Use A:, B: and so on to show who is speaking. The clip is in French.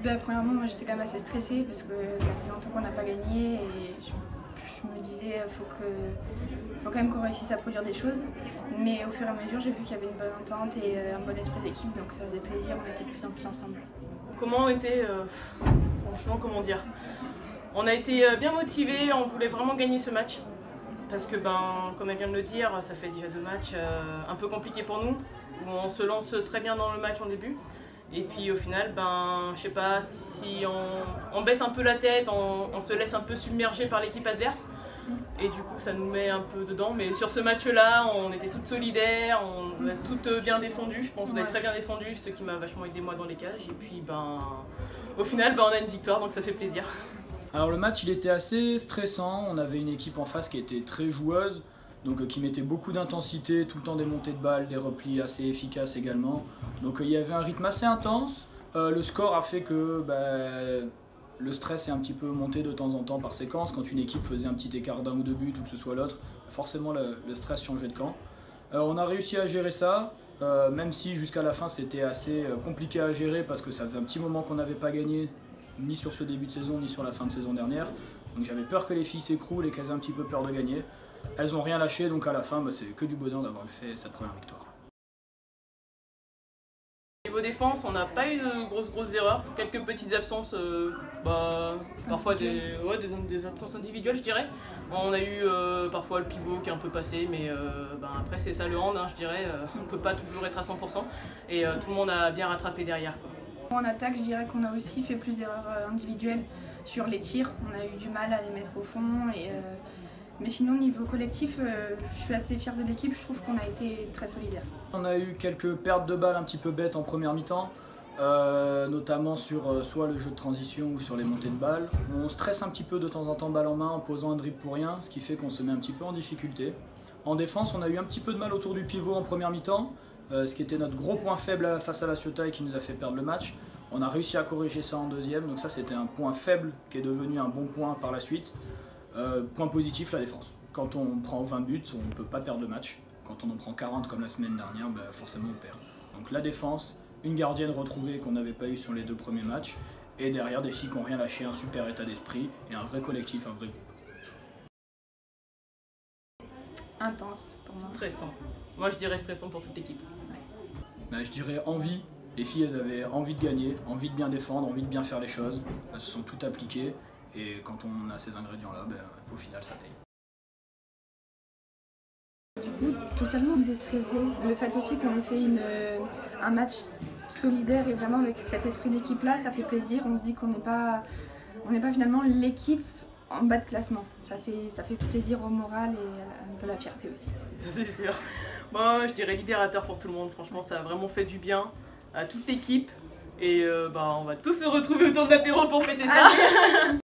A: Premièrement, moi j'étais quand même assez stressée parce que ça fait longtemps qu'on n'a pas gagné et je me disais faut quand même qu'on réussisse à produire des choses. Mais au fur et à mesure, j'ai vu qu'il y avait une bonne entente et un bon esprit d'équipe, donc ça faisait plaisir, on était de plus en plus ensemble.
B: Comment on était, franchement, comment dire, on a été bien motivés, on voulait vraiment gagner ce match. Parce que, comme elle vient de le dire, ça fait déjà 2 matchs un peu compliqués pour nous, où on se lance très bien dans le match en début. Et puis au final, je sais pas, si on baisse un peu la tête, on se laisse un peu submerger par l'équipe adverse. Et du coup, ça nous met un peu dedans. Mais sur ce match-là, on était toutes solidaires, on a toutes bien défendu. Je pense qu'on a très bien défendu, ce qui m'a vachement aidé moi dans les cages. Et puis, au final, on a une victoire, donc ça fait plaisir.
C: Alors le match, il était assez stressant. On avait une équipe en face qui était très joueuse, donc qui mettait beaucoup d'intensité, tout le temps des montées de balles, des replis assez efficaces également. Donc il y avait un rythme assez intense. Le score a fait que le stress est un petit peu monté de temps en temps par séquence. Quand une équipe faisait un petit écart d'un ou deux buts ou que ce soit l'autre, forcément le stress changeait de camp. On a réussi à gérer ça, même si jusqu'à la fin c'était assez compliqué à gérer parce que ça faisait un petit moment qu'on n'avait pas gagné, ni sur ce début de saison, ni sur la fin de saison dernière. Donc j'avais peur que les filles s'écroulent et qu'elles aient un petit peu peur de gagner. Elles n'ont rien lâché, donc à la fin, c'est que du bonheur d'avoir fait cette première victoire.
B: Niveau défense, on n'a pas eu de grosses erreurs, quelques petites absences, parfois des absences individuelles je dirais. On a eu parfois le pivot qui est un peu passé, mais après c'est ça le hand, je dirais, on ne peut pas toujours être à 100% et tout le monde a bien rattrapé derrière, quoi.
A: En attaque, je dirais qu'on a aussi fait plus d'erreurs individuelles sur les tirs, on a eu du mal à les mettre au fond. Mais sinon, niveau collectif, je suis assez fière de l'équipe, je trouve qu'on a été très solidaires.
C: On a eu quelques pertes de balles un petit peu bêtes en première mi-temps, notamment sur soit le jeu de transition ou sur les montées de balles. On stresse un petit peu de temps en temps balle en main en posant un dribble pour rien, ce qui fait qu'on se met un petit peu en difficulté. En défense, on a eu un petit peu de mal autour du pivot en première mi-temps, ce qui était notre gros point faible face à la Ciotat et qui nous a fait perdre le match. On a réussi à corriger ça en deuxième, donc ça c'était un point faible qui est devenu un bon point par la suite. Point positif, la défense. Quand on prend 20 buts, on ne peut pas perdre le match. Quand on en prend 40 comme la semaine dernière, forcément on perd. Donc la défense, une gardienne retrouvée qu'on n'avait pas eu sur les 2 premiers matchs, et derrière des filles qui n'ont rien lâché, un super état d'esprit et un vrai collectif, un vrai groupe.
A: Intense pour moi.
B: Stressant. Moi je dirais stressant pour toute l'équipe.
C: Je dirais envie. Les filles, elles avaient envie de gagner, envie de bien défendre, envie de bien faire les choses. Elles se sont toutes appliquées. Et quand on a ces ingrédients-là, au final, ça paye.
A: Du coup, totalement déstressé. Le fait aussi qu'on ait fait un match solidaire et vraiment avec cet esprit d'équipe-là, ça fait plaisir. On se dit qu'on n'est pas finalement l'équipe en bas de classement. Ça fait plaisir au moral et un peu la fierté aussi.
B: Ça c'est sûr. Moi, je dirais libérateur pour tout le monde. Franchement, ça a vraiment fait du bien à toute l'équipe. Et on va tous se retrouver autour de l'apéro pour fêter ça.